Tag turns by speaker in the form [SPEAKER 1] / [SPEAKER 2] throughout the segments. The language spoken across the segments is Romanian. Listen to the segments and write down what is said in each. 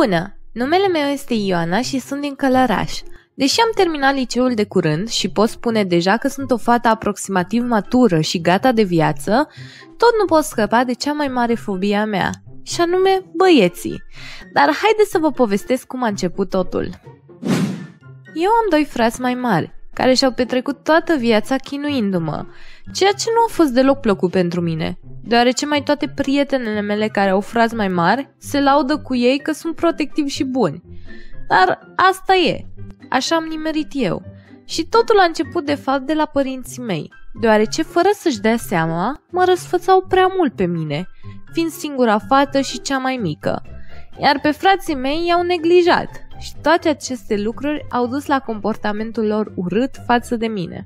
[SPEAKER 1] Bună! Numele meu este Ioana și sunt din Călăraș. Deși am terminat liceul de curând și pot spune deja că sunt o fată aproximativ matură și gata de viață, tot nu pot scăpa de cea mai mare fobie a mea, și anume băieții. Dar haideți să vă povestesc cum a început totul. Eu am 2 frați mai mari, care și-au petrecut toată viața chinuindu-mă, ceea ce nu a fost deloc plăcut pentru mine, deoarece mai toate prietenele mele care au frați mai mari se laudă cu ei că sunt protectivi și buni. Dar asta e, așa am nimerit eu. Și totul a început de fapt de la părinții mei, deoarece fără să-și dea seama, mă răsfățau prea mult pe mine, fiind singura fată și cea mai mică, iar pe frații mei i-au neglijat. Și toate aceste lucruri au dus la comportamentul lor urât față de mine.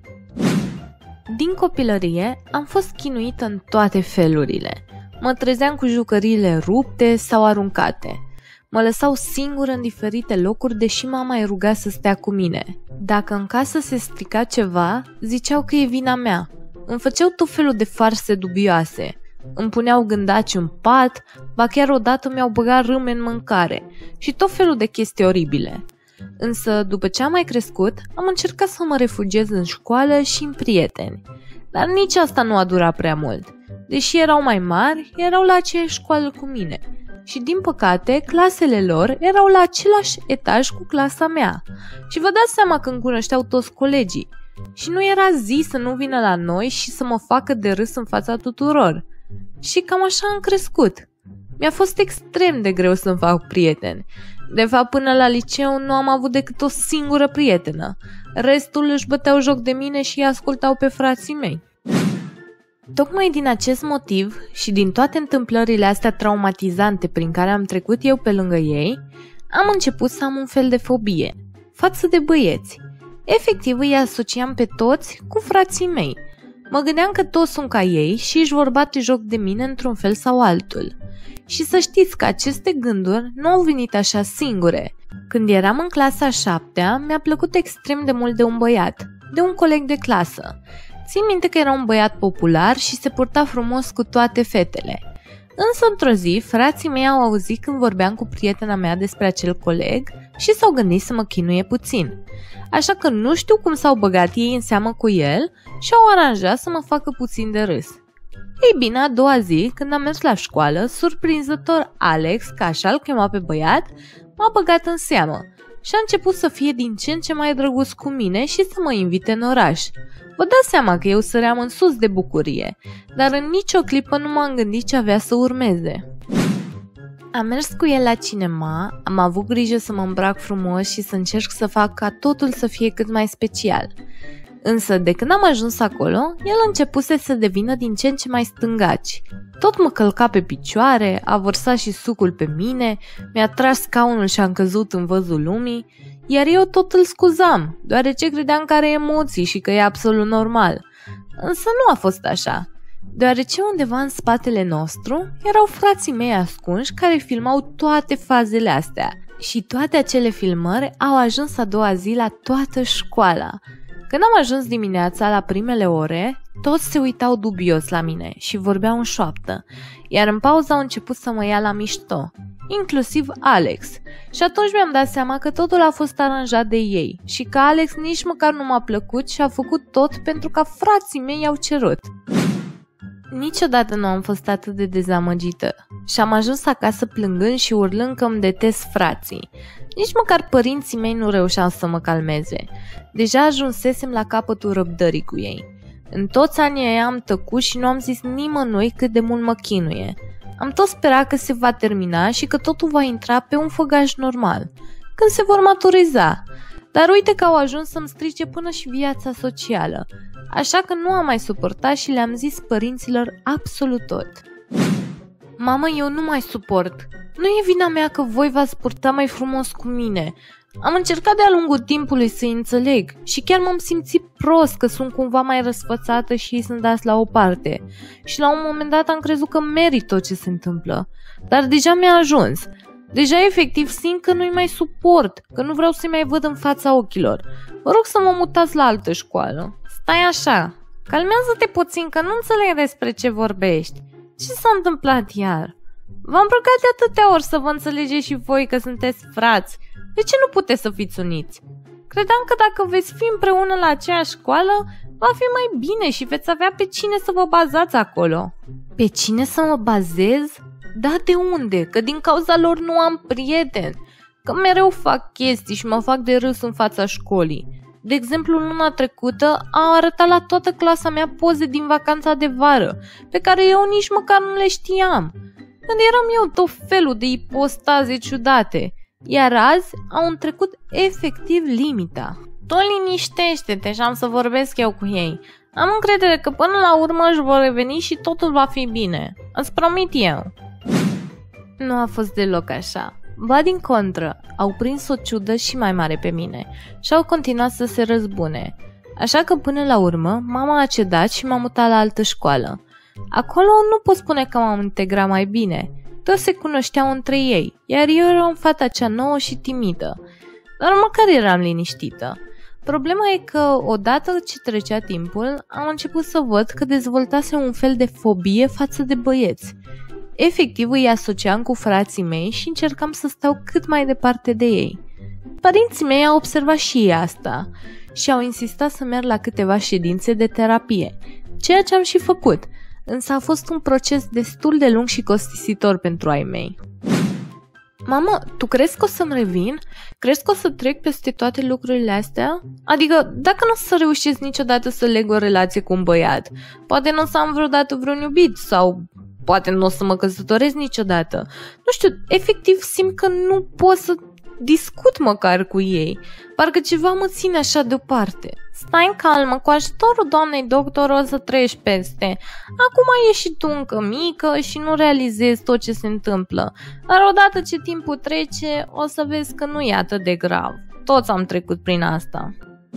[SPEAKER 1] Din copilărie am fost chinuită în toate felurile. Mă trezeam cu jucăriile rupte sau aruncate. Mă lăsau singură în diferite locuri, deși mama îi ruga să stea cu mine. Dacă în casă se strica ceva, ziceau că e vina mea. Îmi făceau tot felul de farse dubioase. Îmi puneau gândaci în pat, ba chiar odată mi-au băgat râme în mâncare și tot felul de chestii oribile. Însă, după ce am mai crescut, am încercat să mă refugiez în școală și în prieteni. Dar nici asta nu a durat prea mult. Deși erau mai mari, erau la aceeași școală cu mine. Și din păcate, clasele lor erau la același etaj cu clasa mea. Și vă dați seama că îmi cunoșteau toți colegii. Și nu era zi să nu vină la noi și să mă facă de râs în fața tuturor. Și cam așa am crescut. Mi-a fost extrem de greu să-mi fac prieteni. De fapt, până la liceu nu am avut decât o singură prietenă. Restul își băteau joc de mine și îi ascultau pe frații mei. Tocmai din acest motiv și din toate întâmplările astea traumatizante prin care am trecut eu pe lângă ei, am început să am un fel de fobie față de băieți. Efectiv îi asociam pe toți cu frații mei. Mă gândeam că toți sunt ca ei și își vor bate joc de mine într-un fel sau altul. Și să știți că aceste gânduri nu au venit așa singure. Când eram în clasa 7-a, mi-a plăcut extrem de mult de un băiat, de un coleg de clasă. Țin minte că era un băiat popular și se purta frumos cu toate fetele. Însă într-o zi, frații mei au auzit când vorbeam cu prietena mea despre acel coleg și s-au gândit să mă chinuie puțin. Așa că nu știu cum s-au băgat ei în seamă cu el și au aranjat să mă facă puțin de râs. Ei bine, a doua zi, când am mers la școală, surprinzător Alex, că așa-l chema pe băiat, m-a băgat în seamă și a început să fie din ce în ce mai drăguț cu mine și să mă invite în oraș. Vă dați seama că eu săream în sus de bucurie, dar în nicio clipă nu m-am gândit ce avea să urmeze. Am mers cu el la cinema, am avut grijă să mă îmbrac frumos și să încerc să fac ca totul să fie cât mai special. Însă, de când am ajuns acolo, el începuse să devină din ce în ce mai stângaci. Tot mă călca pe picioare, a vărsat și sucul pe mine, mi-a tras scaunul și am căzut în văzul lumii, iar eu tot îl scuzam, deoarece credeam că are emoții și că e absolut normal. Însă nu a fost așa, deoarece undeva în spatele nostru erau frații mei ascunși care filmau toate fazele astea. Și toate acele filmări au ajuns a doua zi la toată școala. Când am ajuns dimineața la primele ore, toți se uitau dubios la mine și vorbeau în șoaptă, iar în pauză au început să mă ia la mișto, inclusiv Alex. Și atunci mi-am dat seama că totul a fost aranjat de ei și că Alex nici măcar nu m-a plăcut și a făcut tot pentru ca frații mei i-au cerut. Niciodată nu am fost atât de dezamăgită și am ajuns acasă plângând și urlând că îmi detest frații. Nici măcar părinții mei nu reușeau să mă calmeze. Deja ajunsesem la capătul răbdării cu ei. În toți anii aia am tăcut și nu am zis nimănui cât de mult mă chinuie. Am tot sperat că se va termina și că totul va intra pe un făgaș normal, când se vor maturiza. Dar uite că au ajuns să-mi strice până și viața socială. Așa că nu am mai suportat și le-am zis părinților absolut tot. Mamă, eu nu mai suport. Nu e vina mea că voi v-ați purta mai frumos cu mine. Am încercat de-a lungul timpului să-i înțeleg și chiar m-am simțit prost că sunt cumva mai răsfățată și ei sunt dați la o parte. Și la un moment dat am crezut că merit tot ce se întâmplă. Dar deja mi-a ajuns. Deja efectiv simt că nu-i mai suport, că nu vreau să-i mai văd în fața ochilor. Vă rog să mă mutați la altă școală. Stai așa, calmează-te puțin că nu înțeleg despre ce vorbești. Ce s-a întâmplat iar? V-am rugat de atâtea ori să vă înțelegeți și voi că sunteți frați. De ce nu puteți să fiți uniți? Credeam că dacă veți fi împreună la aceeași școală, va fi mai bine și veți avea pe cine să vă bazați acolo. Pe cine să mă bazez? Da, de unde? Că din cauza lor nu am prieteni. Că mereu fac chestii și mă fac de râs în fața școlii. De exemplu, luna trecută au arătat la toată clasa mea poze din vacanța de vară, pe care eu nici măcar nu le știam. Când eram eu tot felul de ipostaze ciudate, iar azi au trecut efectiv limita. Tot liniștește-te și am să vorbesc eu cu ei. Am încredere că până la urmă își vor reveni și totul va fi bine. Îți promit eu. Nu a fost deloc așa. Ba din contră, au prins o ciudă și mai mare pe mine și au continuat să se răzbune. Așa că până la urmă, mama a cedat și m-a mutat la altă școală. Acolo nu pot spune că m-am integrat mai bine. Toți se cunoșteau între ei, iar eu eram fata cea nouă și timidă. Dar măcar eram liniștită. Problema e că, odată ce trecea timpul, am început să văd că dezvoltase un fel de fobie față de băieți. Efectiv îi asociam cu frații mei și încercam să stau cât mai departe de ei. Părinții mei au observat și ei asta și au insistat să merg la câteva ședințe de terapie, ceea ce am și făcut, însă a fost un proces destul de lung și costisitor pentru ai mei. Mamă, tu crezi că o să-mi revin? Crezi că o să trec peste toate lucrurile astea? Adică, dacă nu o să reușesc niciodată să leg o relație cu un băiat, poate nu o să am vreodată vreun iubit sau poate nu o să mă căsătoresc niciodată. Nu știu, efectiv simt că nu pot să discut măcar cu ei. Parcă ceva mă ține așa deoparte. Stai în calmă, cu ajutorul doamnei doctor o să treci peste. Acum ești și tu încă mică și nu realizezi tot ce se întâmplă. Dar odată ce timpul trece, o să vezi că nu e atât de grav. Toți am trecut prin asta.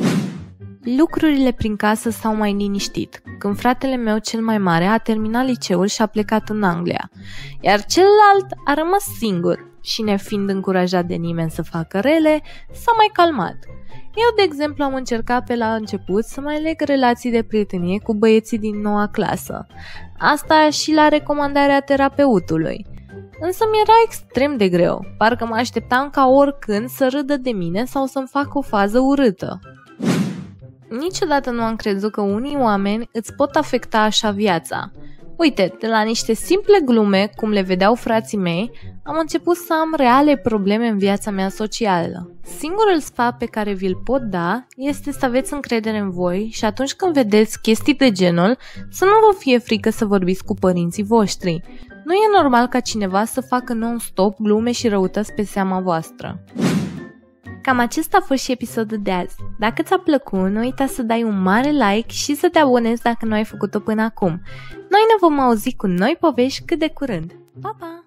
[SPEAKER 1] Lucrurile prin casă s-au mai liniștit, când fratele meu cel mai mare a terminat liceul și a plecat în Anglia, iar celălalt a rămas singur și, nefiind încurajat de nimeni să facă rele, s-a mai calmat. Eu, de exemplu, am încercat pe la început să mai leg relații de prietenie cu băieții din noua clasă, asta și la recomandarea terapeutului. Însă mi-era extrem de greu, parcă mă așteptam ca oricând să râdă de mine sau să-mi facă o fază urâtă. Niciodată nu am crezut că unii oameni îți pot afecta așa viața. Uite, de la niște simple glume, cum le vedeau frații mei, am început să am reale probleme în viața mea socială. Singurul sfat pe care vi-l pot da este să aveți încredere în voi și atunci când vedeți chestii de genul, să nu vă fie frică să vorbiți cu părinții voștri. Nu e normal ca cineva să facă non-stop glume și răutăți pe seama voastră. Cam acesta a fost și episodul de azi. Dacă ți-a plăcut, nu uita să dai un mare like și să te abonezi dacă nu ai făcut-o până acum. Noi ne vom auzi cu noi povești cât de curând. Pa, pa!